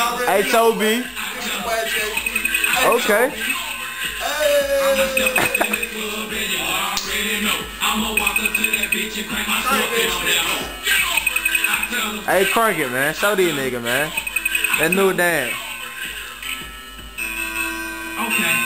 Hey, Toby. Okay. Hey, crank it, man. Show these niggas, man. That new dance. Okay.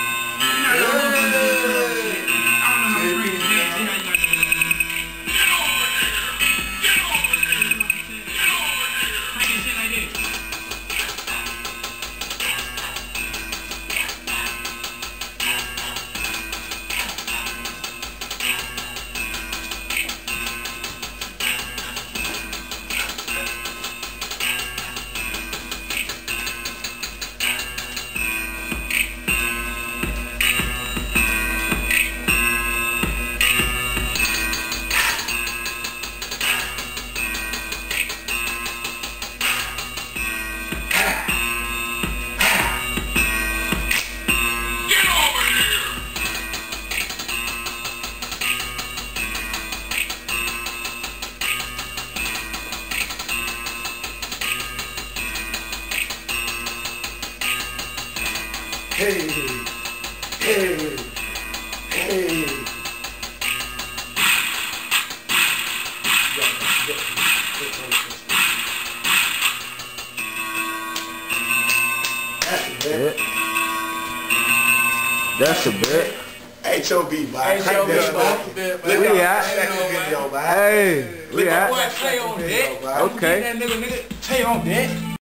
Hey, hey, hey. That's a bit. HOB, boy. We out. Hey, we out. Boy, Tay on that. Okay. That nigga, Tay on that.